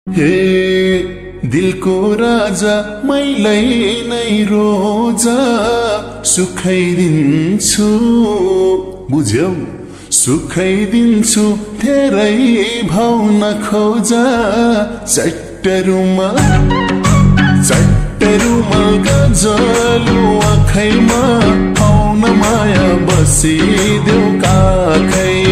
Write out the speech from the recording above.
हे दिलको राजा मैलै नै रोजा सुखाइदिन्छु बुझ्यौ सुखाइदिन्छु धेरै भाउ नखोजा चट्टरुमा गजलु आँखैमा आउन माया बसिदेऊ काखै